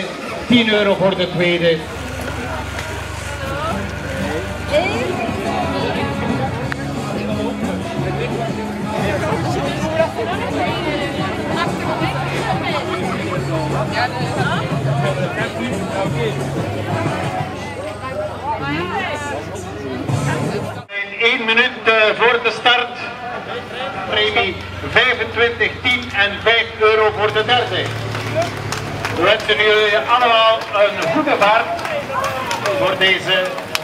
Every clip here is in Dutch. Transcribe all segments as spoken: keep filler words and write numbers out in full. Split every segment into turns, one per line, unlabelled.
tien euro voor de tweede. één minuut uh, voor de start. Premie vijfentwintig, tien en vijf euro voor de derde. We wensen jullie allemaal een goede vaart voor deze.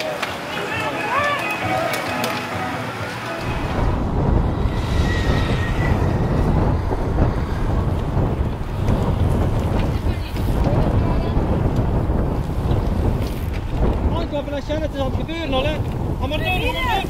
Aanklappen als jij het is aan het gebeuren al, hè. Ga maar door, ga maar door.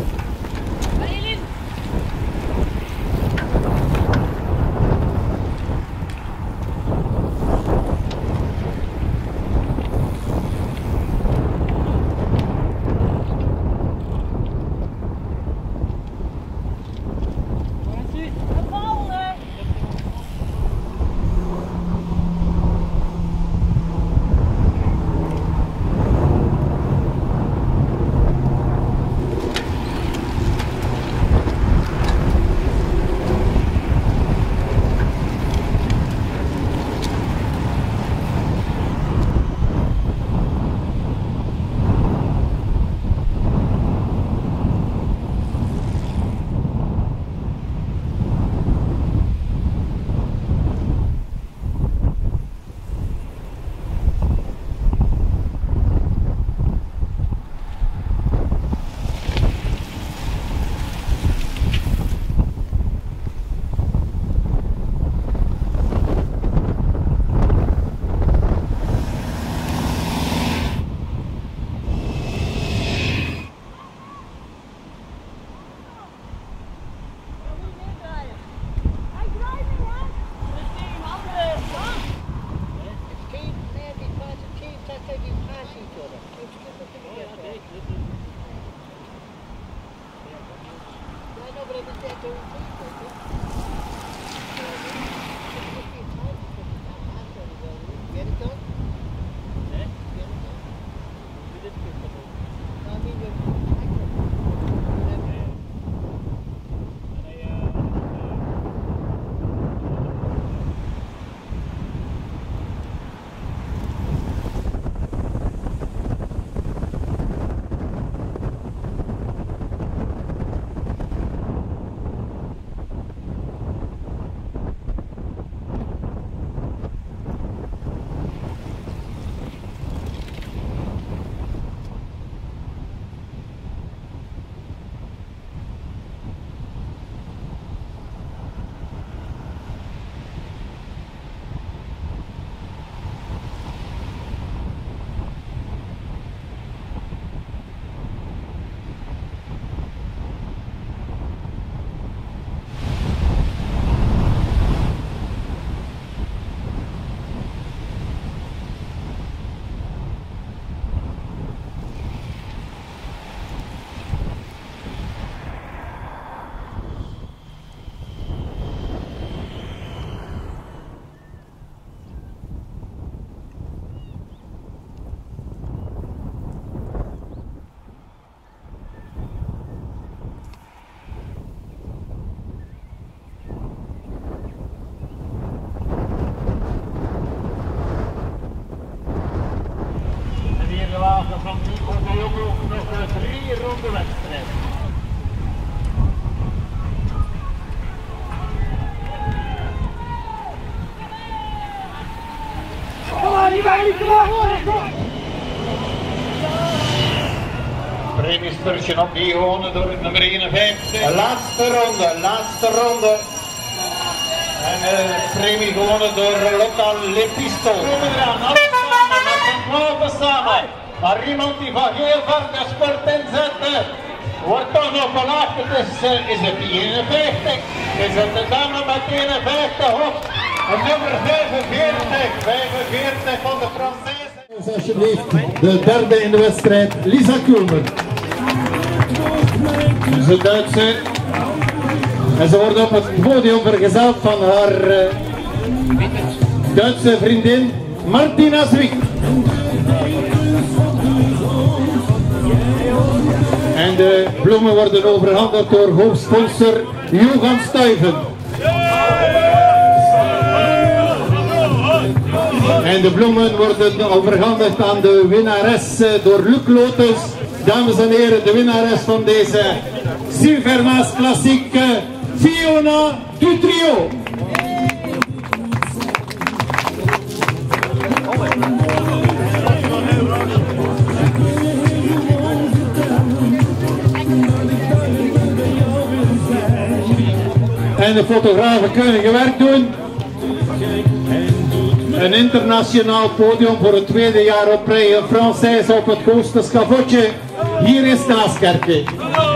Van Nico de Jonge nog een drie ronde wedstrijd.
Kom maar, die bij, kom maar!
Premiespursje opnieuw gewonnen door het nummer eenenvijftig.
Laatste ronde, laatste ronde.
En de premie gewonnen door Lotta Lepisto. We komen eraan, alle samen, met z'n twaalf samen. Maar iemand die van heel ver de sport inzet, wordt toch nog verlaagd. Het is, uh, is het die eenenvijftig? Is het de dame met eenenvijftig of een nummer vijfenveertig? vijfenveertig van de Française.
Alsjeblieft, de derde in de wedstrijd, Lisa Kulmer.
Ze is een Duitse.
En ze wordt op het podium vergezeld van haar uh, Duitse vriendin Martina Zwick. En de bloemen worden overhandigd door hoofdsponsor Johan Stuyven. En de bloemen worden overhandigd aan de winnares door Luc Lotus. Dames en heren, de winnares van deze Silvermaas Klassiek, Fiona Dutrio. En de fotografen kunnen gewerkt doen. Een internationaal podium voor het tweede jaar op rij. Een Française op het grootste schavotje. Hier is Naaskerke.